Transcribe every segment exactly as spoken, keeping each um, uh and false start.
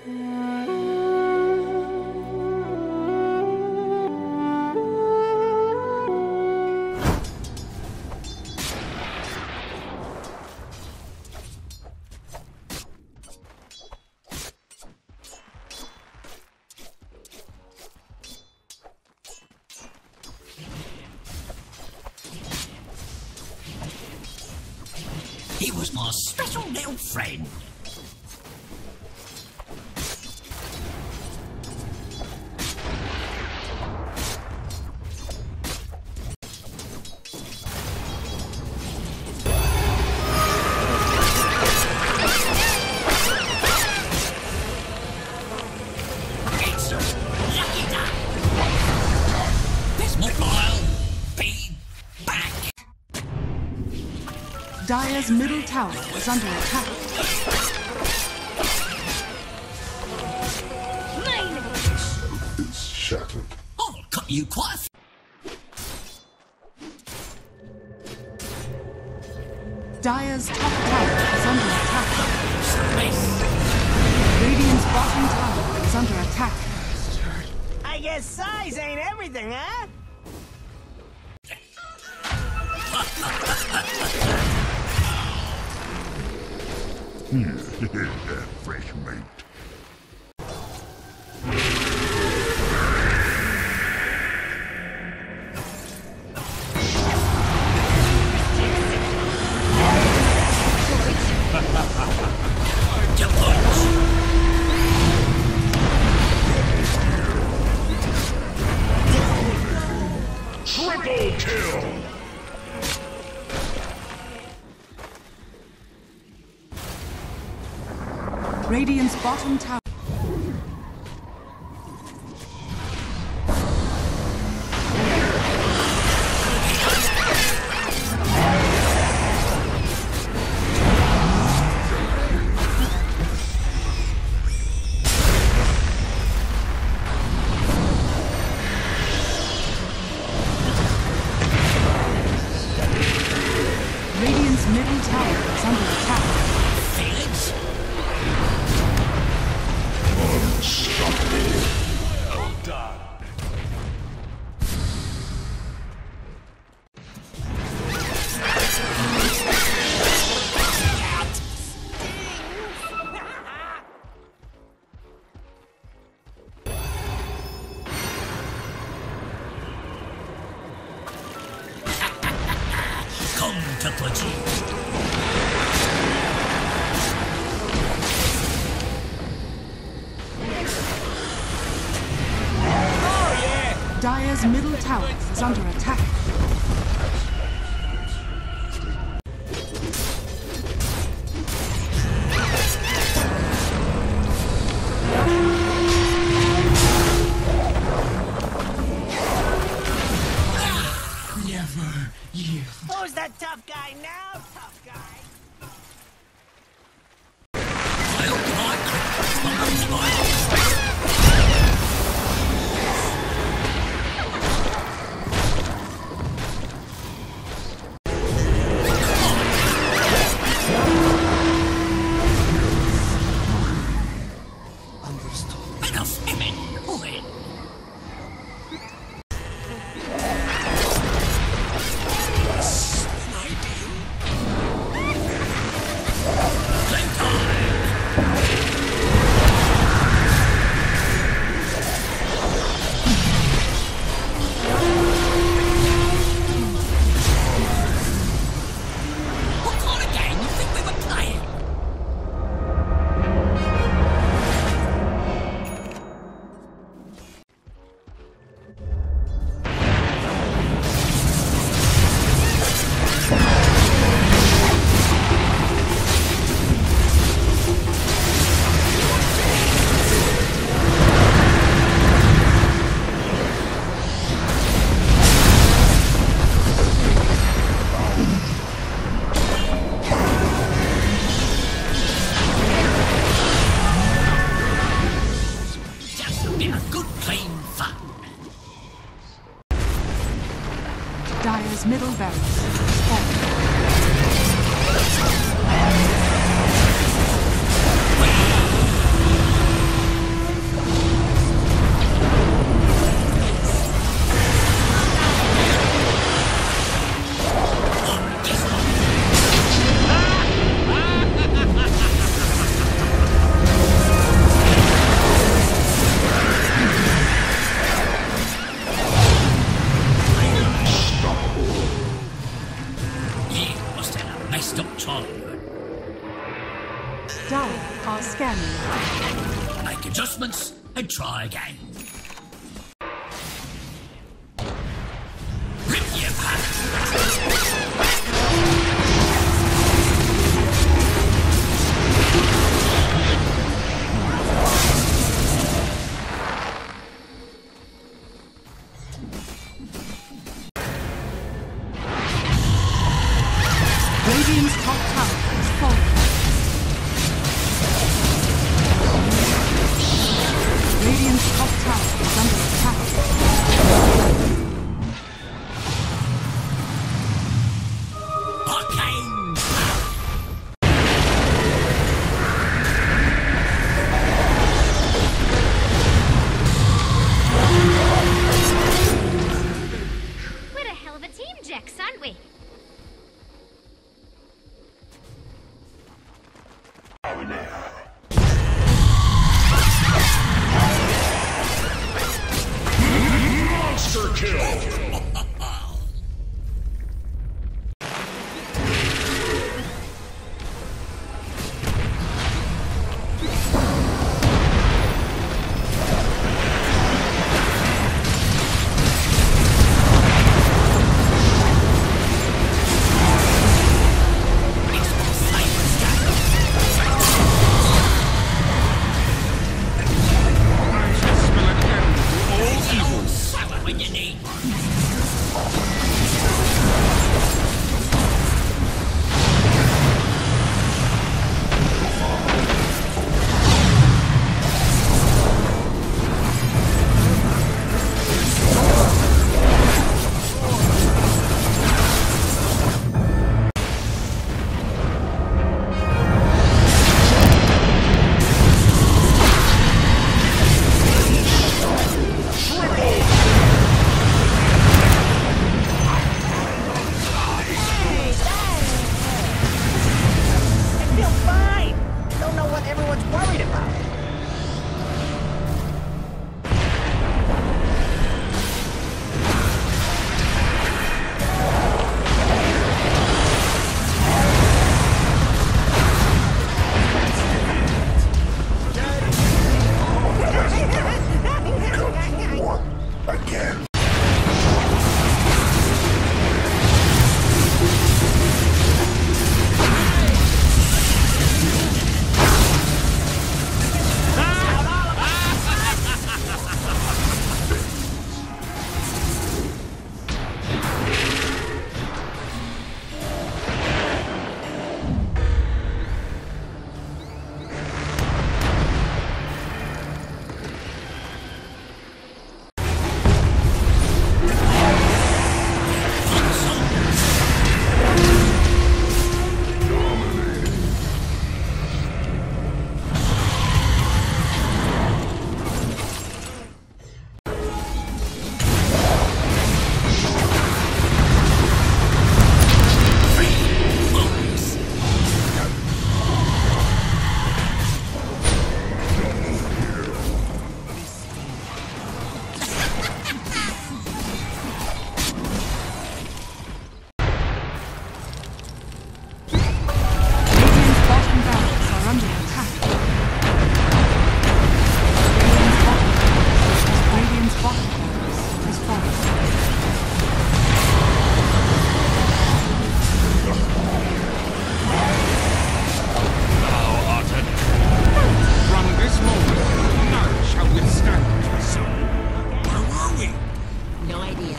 He was my special little friend. It's a lucky day. This month I'll be back. Dire's middle tower is under attack. It's shattered. I'll cut you quite. Dire's top tower is under attack. Space. Radiant's bottom tower is under attack. I guess size ain't everything, huh? Fresh meat. Triple kill! Radiant's bottom tower. Radiant's middle tower is under attack. Felix? Well done. Come to Pudgy. Dire's middle tower is under attack. Never yield. Who's that tough guy now, tough guy? Enough, Emin. Wait. What kind of game you think we were playing? Just a bit of good, clean fun. Dire's middle barracks is falling. family. Make adjustments and try again. Rip you apart. Radiant's top tower is falling. Radiant's top tower is under attack. Arcane. We're a hell of a team, Jax, aren't we? Monster kill! Sour when you need one. I feel fine. Don't know what everyone's worried about. Again. Radiant's bottom barracks are under attack. Radiant's bottom barracks has fallen. Thou art an From this moment, none shall withstand my soul. Where were we? No idea.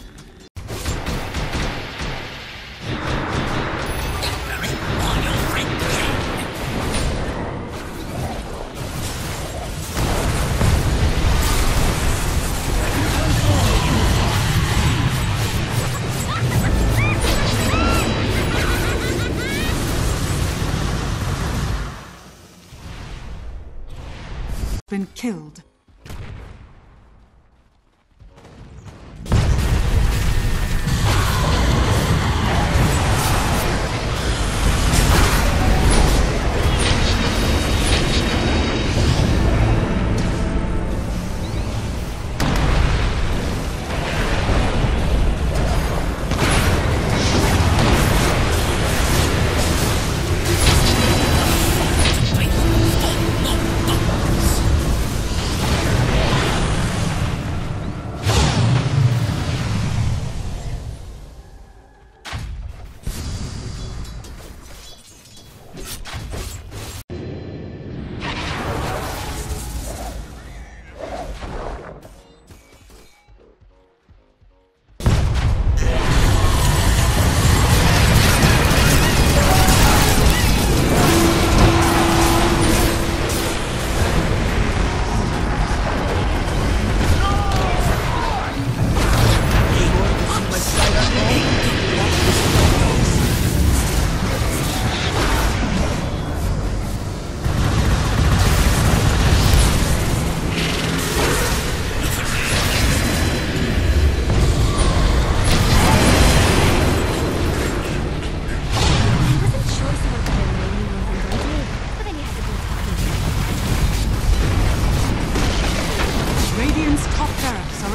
Very on your friend again. Been killed. Wait, stop, not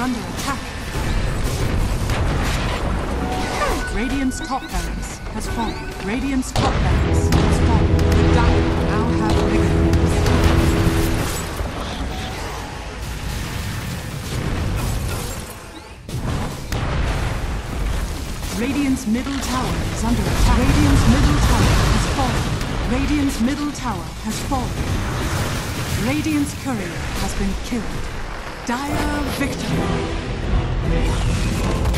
under attack. Radiant's top barracks has fallen. Radiant's top barracks has fallen. The Dire now have victories. Radiant's middle tower is under attack. Radiant's middle tower has fallen. Radiant's middle tower has fallen. Radiant's courier has been killed. Dire victory.